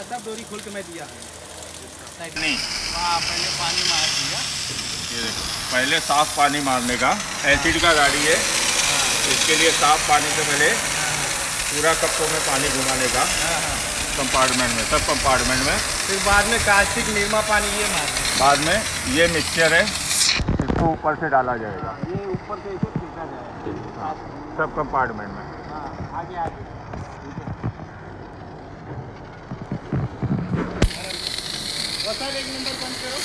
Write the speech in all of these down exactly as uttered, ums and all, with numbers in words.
सब डोरी खोल के मैं दिया नहीं। हाँ पहले पानी मार दिया। ये देखो पहले साफ पानी मारने का, एसिड का गाड़ी है इसके लिए साफ पानी से पहले पूरा कप्पों में पानी घुमाने का कंपार्टमेंट में, सब कंपार्टमेंट में। फिर बाद में कास्टिक निरमा पानी ये मारना। बाद में ये मिक्सचर है इसको ऊपर से डाला जाएगा, ये ऊपर से इसे खींचा जाएगा सब कंपार्टमेंट में। हाँ आगे आगे सर एक नंबर बंद करो।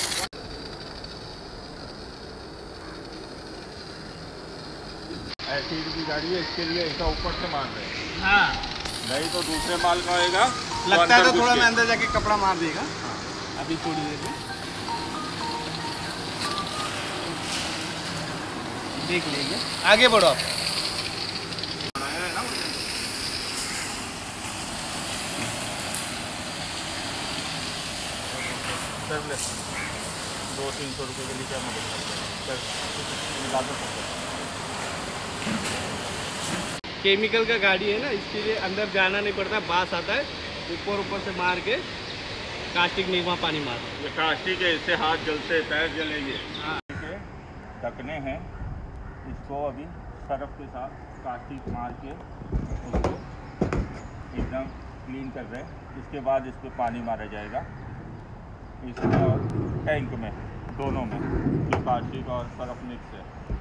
एसिड की गाड़ी है इसके लिए ऐसा ऊपर से मार रहे हैं। हाँ नहीं तो दूसरे माल का आएगा, लगता है तो थोड़ा मैं अंदर जाके कपड़ा मार देगा। हाँ। अभी थोड़ी देर में देख लीजिए, आगे बढ़ो आप। दो तीन सौ रुपये के लिए क्या मदद करते हैं। केमिकल का गाड़ी है ना, इसके लिए अंदर जाना नहीं पड़ता, बास आता है ऊपर ऊपर से मार के कास्टिक निरमा पानी मार। ये कास्टिक है, इससे हाथ जलते पैर जलेंगे। हाँ ढकने हैं, इसको अभी सर्फ के साथ कास्टिक मार के उसको एकदम क्लीन कर रहे हैं। इसके बाद इस पर पानी मारा जाएगा इसमें और टैंक में, दोनों में जो कास्टिक और सर्फ मिक्स है।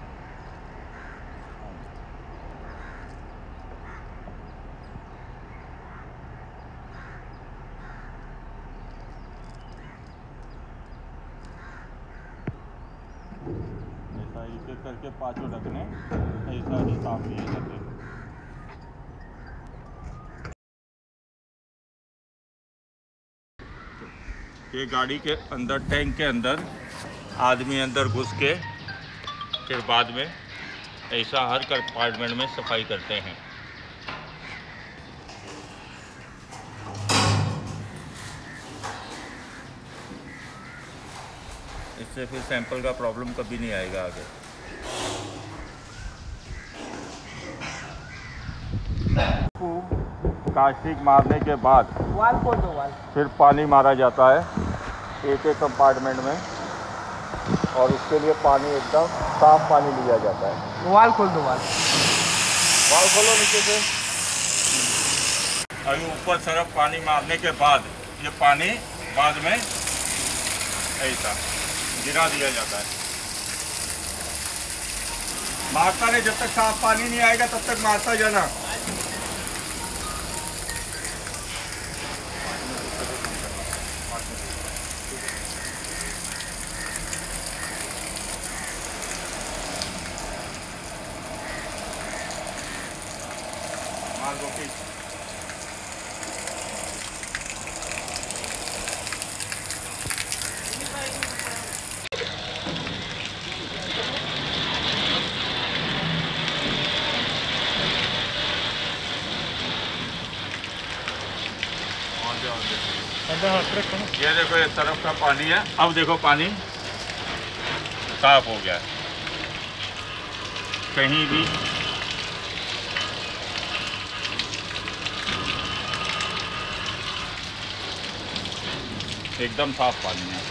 ऐसा एक एक करके पांचों ढकने ऐसा ही साफ लिए जाते हैं। ये गाड़ी के अंदर, टैंक के अंदर आदमी अंदर घुस के फिर बाद में ऐसा हर कंपार्टमेंट में सफाई करते हैं। इससे फिर सैंपल का प्रॉब्लम कभी नहीं आएगा आगे। कास्टिक मारने के बाद वाल खोल दो, वाल फिर पानी मारा जाता है एक एक कंपार्टमेंट में, और उसके लिए पानी एकदम साफ पानी लिया जाता है। वाल खोल दो, वाल वाल खोलो नीचे से। अभी ऊपर सरफ पानी मारने के बाद ये पानी बाद में ऐसा गिरा दिया जाता है। मारता नहीं, जब तक साफ पानी नहीं आएगा तब तक मारता जाना। मार दो फिर। ये देखो ये तरफ का पानी है, अब देखो पानी साफ हो गया है। कहीं भी एकदम साफ पानी है।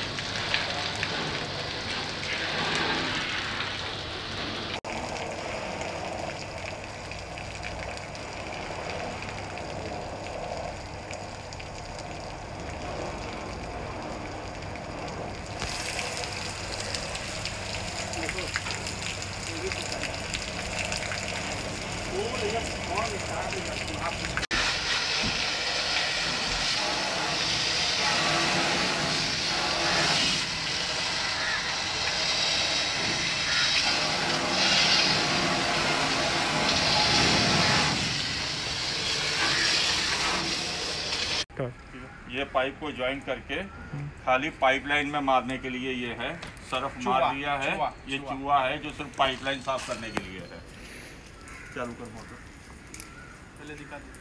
ये पाइप को ज्वाइन करके खाली पाइपलाइन में मारने के लिए ये है, सरफ मार दिया है। ये चूहा है जो सिर्फ पाइपलाइन साफ करने के लिए है। चालू कर मोटर, पहले दिखा दो।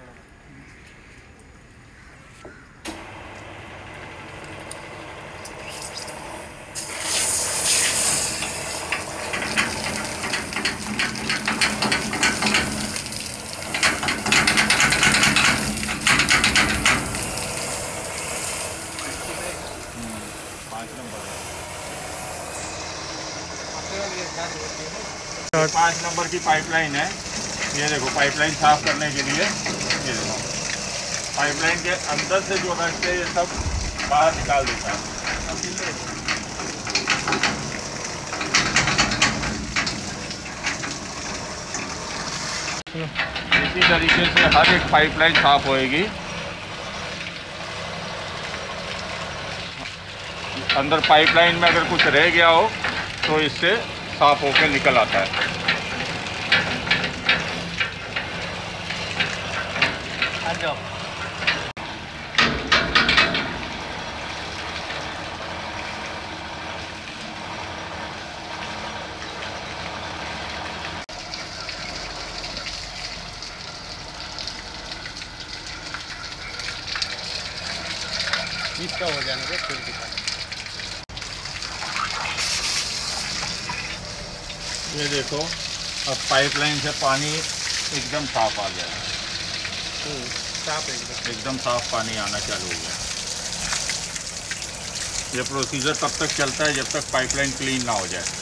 नंबर है। पाँच नंबर की पाइपलाइन है। ये देखो पाइपलाइन साफ करने के लिए, ये देखो पाइपलाइन के अंदर से जो रस्ट है ये सब बाहर निकाल देता है। इसी तरीके से हर एक पाइपलाइन साफ होएगी। अंदर पाइपलाइन में अगर कुछ रह गया हो तो इससे साफ होकर निकल आता है। इसका हो जाने का फिर दिखा। ये देखो अब पाइपलाइन से पानी एकदम साफ आ गया है। साफ एकदम एकदम साफ पानी आना चालू हो गया। ये प्रोसीजर तब तक चलता है जब तक पाइपलाइन क्लीन ना हो जाए।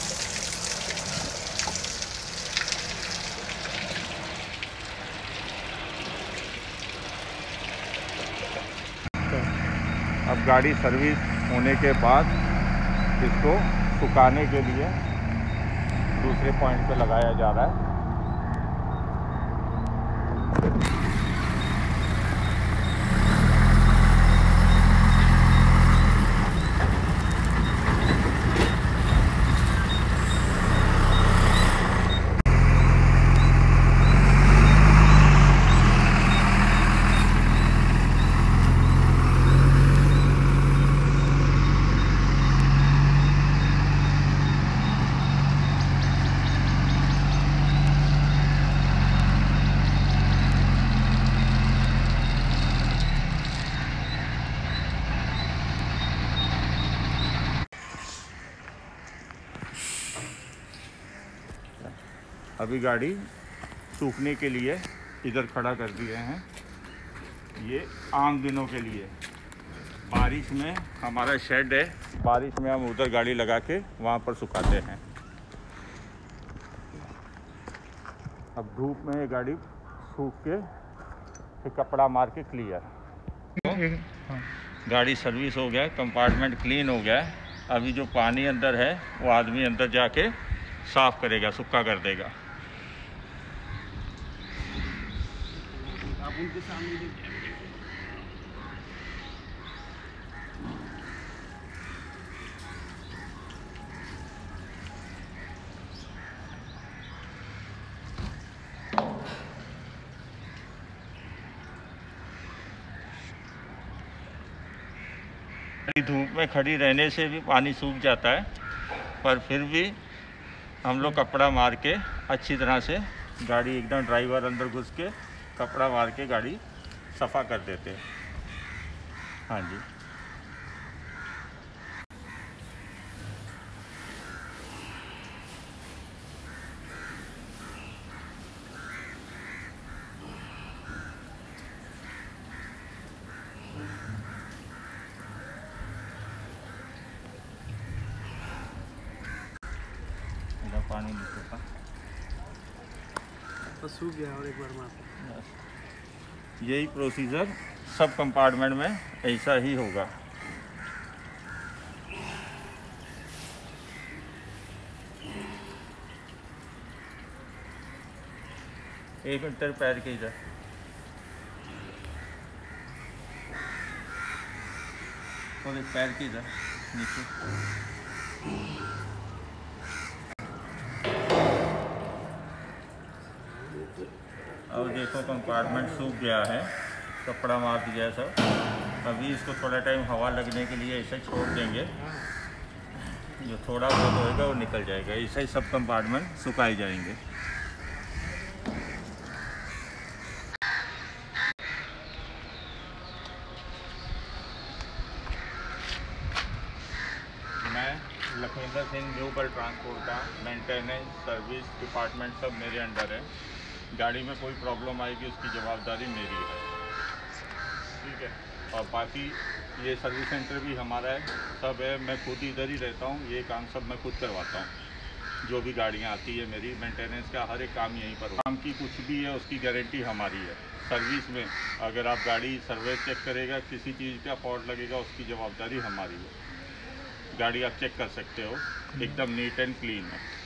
अब गाड़ी सर्विस होने के बाद इसको सुखाने के लिए दूसरे पॉइंट पे लगाया जा रहा है। अभी गाड़ी सूखने के लिए इधर खड़ा कर दिए हैं। ये आम दिनों के लिए, बारिश में हमारा शेड है, बारिश में हम उधर गाड़ी लगा के वहाँ पर सुखाते हैं। अब धूप में ये गाड़ी सूख के फिर कपड़ा मार के क्लियर। गाड़ी सर्विस हो गया, कंपार्टमेंट क्लीन हो गया। अभी जो पानी अंदर है वो आदमी अंदर जाके साफ करेगा, सूखा कर देगा। आप उनके सामने देखिए। धूप में खड़ी रहने से भी पानी सूख जाता है, पर फिर भी हम लोग कपड़ा मार के अच्छी तरह से गाड़ी एकदम ड्राइवर अंदर घुस के कपड़ा मार के गाड़ी सफ़ा कर देते हैं। हाँ जी। पानी नहीं सूखा तो सूख गया और एक बार मार। यही प्रोसीजर सब कंपार्टमेंट में ऐसा ही होगा। एक मिनट तेरे पैर के इधर और एक पैर के इधर नीचे। अब देखो कंपार्टमेंट सूख गया है, कपड़ा मार दिया है सब। अभी इसको थोड़ा टाइम हवा लगने के लिए ऐसे छोड़ देंगे, जो थोड़ा बहुत होएगा वो निकल जाएगा। ऐसे ही सब कंपार्टमेंट सुखाए जाएंगे। मैं लखविंदर सिंह, न्यू बल ट्रांसपोर्ट का मेंटेनेंस सर्विस डिपार्टमेंट सब मेरे अंडर है। गाड़ी में कोई प्रॉब्लम आएगी उसकी जवाबदारी मेरी है, ठीक है। और बाकी ये सर्विस सेंटर भी हमारा है, सब है। मैं खुद इधर ही रहता हूँ, ये काम सब मैं खुद करवाता हूँ। जो भी गाड़ियाँ आती है मेरी, मेंटेनेंस का हर एक काम यहीं पर हो। काम की कुछ भी है उसकी गारंटी हमारी है। सर्विस में अगर आप गाड़ी सर्विस चेक करेगा, किसी चीज़ का फॉल्ट लगेगा, उसकी जवाबदारी हमारी है। गाड़ी आप चेक कर सकते हो, एकदम नीट एंड क्लीन है।